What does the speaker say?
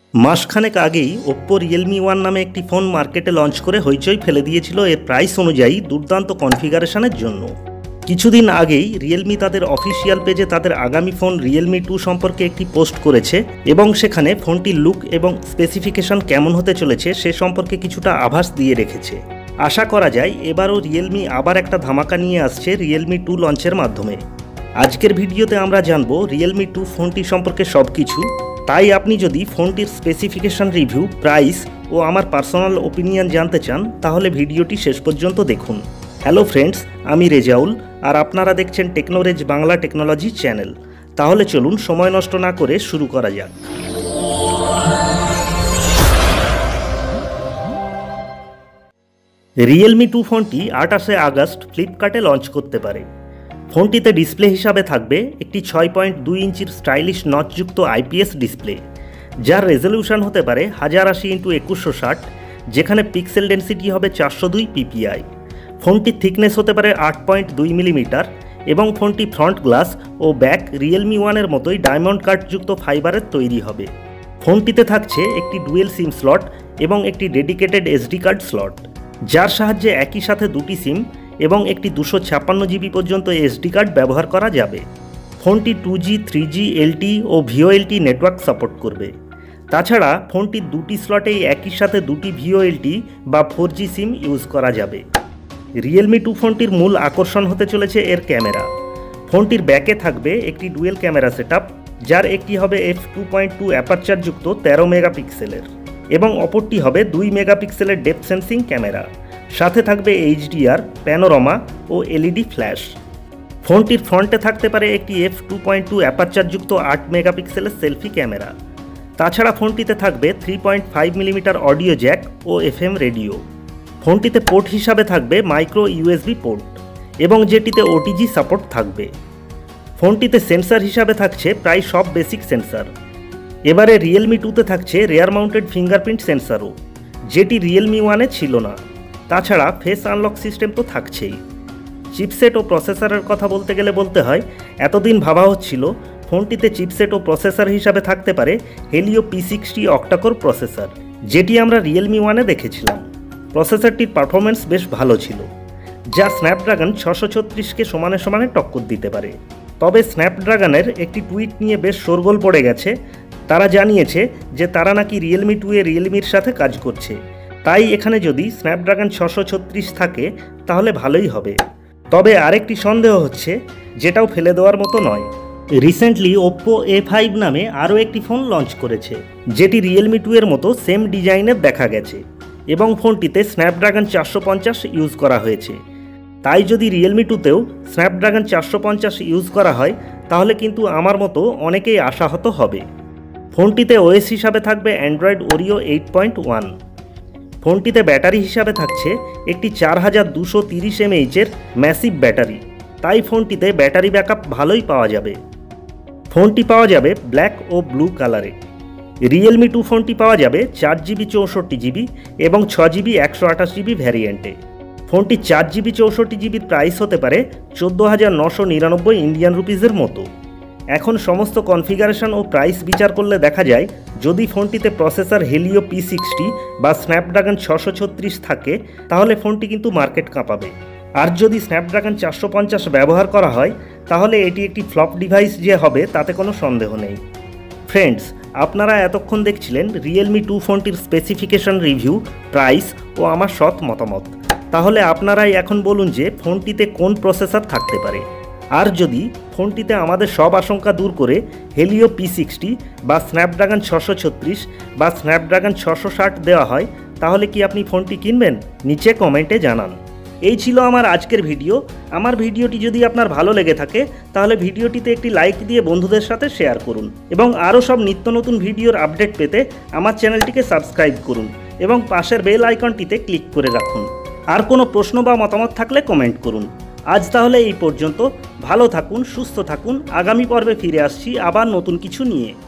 মাসখানেক আগেই Oppo Realme one নামে একটি ফোন মার্কেটে লঞ্চ করে হইচই ফেলে দিয়েছিল এর প্রাইস অনুযায়ী দুর্দান্ত কনফিগারেশনের জন্য। কিছুদিন আগেই রিয়েলমি তাদের অফিসিয়াল পেজে তাদের আগামী ফোন রিয়েলমি 2 সম্পর্কে একটি পোস্ট করেছে এবং সেখানে ফোনটির লুক এবং স্পেসিফিকেশন কেমন হতে চলেছে সে সম্পর্কে কিছুটা আভাস দিয়ে রেখেছে। আশা করা যায় এবারও রিয়েলমি আবার একটা ধামাকা নিয়ে আসছে রিয়েলমি 2 লঞ্চের মাধ্যমে। আজকের ভিডিওতে আমরা জানব রিয়েলমি 2 ফোনটি সম্পর্কে সব কিছু। তাই আপনি যদি ফোনটির স্পেসিফিকেশন রিভিউ, প্রাইস ও আমার পার্সোনাল ওপিনিয়ন জানতে চান তাহলে ভিডিওটি শেষ পর্যন্ত দেখুন। হ্যালো ফ্রেন্ডস, আমি রেজাউল আর আপনারা দেখছেন টেকনোরেজ বাংলা টেকনোলজি চ্যানেল। তাহলে চলুন সময় নষ্ট না করে শুরু করা যাক। রিয়েলমি 2 ফোনটি 28শে আগস্ট ফ্লিপকার্টে লঞ্চ করতে পারে। ফোনটিতে ডিসপ্লে হিসাবে থাকবে একটি 6.2 ইঞ্চির স্টাইলিশ নচযুক্ত আইপিএস ডিসপ্লে, যার রেজলিউশন হতে পারে 1080x2160, যেখানে পিক্সেল ডেন্সিটি হবে 402 পিপিআই। ফোনটির থিকনেস হতে পারে 8.2 মিলিমিটার এবং ফোনটি ফ্রন্ট গ্লাস ও ব্যাক রিয়েলমি ওয়ানের মতোই ডায়মন্ড কাটযুক্ত ফাইবারের তৈরি হবে। ফোনটিতে থাকছে একটি ডুয়েল সিম স্লট এবং একটি ডেডিকেটেড এসডি কার্ড স্লট, যার সাহায্যে একই সাথে দুটি সিম এবং একটি 256 জিবি পর্যন্ত এসডি কার্ড ব্যবহার করা যাবে। ফোনটি 2G, 3G, LTE ও VoLTE নেটওয়ার্ক সাপোর্ট করবে। তাছাড়া ফোনটির দুটি স্লটেই একই সাথে দুটি VoLTE বা 4G সিম ইউজ করা যাবে। রিয়েলমি 2 ফোনটির মূল আকর্ষণ হতে চলেছে এর ক্যামেরা। ফোনটির ব্যাকে থাকবে একটি ডুয়েল ক্যামেরা সেটআপ, যার একটি হবে f2.2 অ্যাপারচারযুক্ত 13 মেগাপিক্সেলের এবং অপরটি হবে 2 মেগাপিক্সেলের ডেপথ সেন্সিং ক্যামেরা। সাথে থাকবে HDR, প্যানোরামা ও LED ফ্ল্যাশ। ফোনটির ফ্রন্টে থাকতে পারে একটি f2.2 অ্যাপারচারযুক্ত 8 মেগাপিক্সেলের সেলফি ক্যামেরা। তাছাড়া ফোনটিতে থাকবে 3.5 মিলিমিটার অডিও জ্যাক ও FM রেডিও। ফোনটিতে পোর্ট হিসাবে থাকবে মাইক্রো USB পোর্ট এবং যেটিতে OTG সাপোর্ট থাকবে। ফোনটিতে সেন্সর হিসাবে থাকছে প্রায় সব বেসিক সেন্সর। এবারে রিয়েলমি 2তে থাকছে রেয়ার মাউন্টেড ফিঙ্গারপ্রিন্ট সেন্সরও, যেটি রিয়েলমি ওয়ানে ছিল না। তাছাড়া ফেস আনলক সিস্টেম তো থাকছেই। চিপসেট ও প্রসেসরের কথা বলতে গেলে বলতে হয়, এতদিন ভাবা হচ্ছিল ফোনটিতে চিপসেট ও প্রসেসর হিসাবে থাকতে পারে হেলিও P60 অক্টাকোর প্রসেসর, যেটি আমরা রিয়েলমি ওয়ানে দেখেছিলাম। প্রসেসরটির পারফরমেন্স বেশ ভালো ছিল, যা স্ন্যাপড্রাগন 636কে সমানে সমানে টক্কর দিতে পারে। তবে স্ন্যাপড্রাগনের একটি টুইট নিয়ে বেশ শোরগোল পড়ে গেছে। তারা জানিয়েছে যে তারা নাকি রিয়েলমি 2 এ রিয়েলমির সাথে কাজ করছে, তাই এখানে যদি স্ন্যাপড্রাগন 636 থাকে তাহলে ভালোই হবে। তবে আরেকটি সন্দেহ হচ্ছে, যেটাও ফেলে দেওয়ার মতো নয়। রিসেন্টলি ওপ্পো A5 নামে আরও একটি ফোন লঞ্চ করেছে, যেটি রিয়েলমি 2 এর মতো সেম ডিজাইনের দেখা গেছে এবং ফোনটিতে স্ন্যাপড্রাগন 450 ইউজ করা হয়েছে। তাই যদি রিয়েলমি 2তেও স্ন্যাপড্রাগন 450 ইউজ করা হয় তাহলে কিন্তু আমার মতো অনেকেই আশাহত হবে। ফোনটিতে OS হিসাবে থাকবে অ্যান্ড্রয়েড ওরিও 8.1। ফোনটিতে ব্যাটারি হিসাবে থাকছে একটি 4230 mAh এর ম্যাসিভ ব্যাটারি, তাই ফোনটিতে ব্যাটারি ব্যাকআপ ভালোই পাওয়া যাবে। ফোনটি পাওয়া যাবে ব্ল্যাক ও ব্লু কালারে। রিয়েলমি 2 ফোনটি পাওয়া যাবে 4GB 64GB এবং 6GB 128GB ভ্যারিয়েন্টে। ফোনটি 4GB 64GBর প্রাইস হতে পারে 14,999 ইন্ডিয়ান রুপিজের মতো। এখন সমস্ত কনফিগারেশন ও প্রাইস বিচার করলে দেখা যায়, যদি ফোনটিতে প্রসেসর হেলিও P60 বা স্ন্যাপড্রাগন 636 থাকে তাহলে ফোনটি কিন্তু মার্কেট কাঁপাবে। আর যদি স্ন্যাপড্রাগন 450 ব্যবহার করা হয় তাহলে এটি একটি ফ্লপ ডিভাইস যে হবে তাতে কোনো সন্দেহ নেই। ফ্রেন্ডস, আপনারা এতক্ষণ দেখছিলেন রিয়েলমি 2 ফোনটির স্পেসিফিকেশন রিভিউ, প্রাইস ও আমার সৎ মতামত। তাহলে আপনারাই এখন বলুন যে ফোনটিতে কোন প্রসেসর থাকতে পারে। আর যদি ফোনটিতে আমাদের সব আশঙ্কা দূর করে হেলিও P60 বা স্ন্যাপড্রাগন 636 বা স্ন্যাপড্রাগন 660 দেওয়া হয় তাহলে কি আপনি ফোনটি কিনবেন? নিচে কমেন্টে জানান। এই ছিল আমার আজকের ভিডিও। আমার ভিডিওটি যদি আপনার ভালো লেগে থাকে তাহলে ভিডিওটিতে একটি লাইক দিয়ে বন্ধুদের সাথে শেয়ার করুন এবং আরও সব নিত্য নতুন ভিডিওর আপডেট পেতে আমার চ্যানেলটিকে সাবস্ক্রাইব করুন এবং পাশের বেল আইকনটিতে ক্লিক করে রাখুন। আর কোনো প্রশ্ন বা মতামত থাকলে কমেন্ট করুন। আজ তাহলে এই পর্যন্ত। ভালো থাকুন, সুস্থ থাকুন। আগামী পর্বে ফিরে আসছি আবার নতুন কিছু নিয়ে।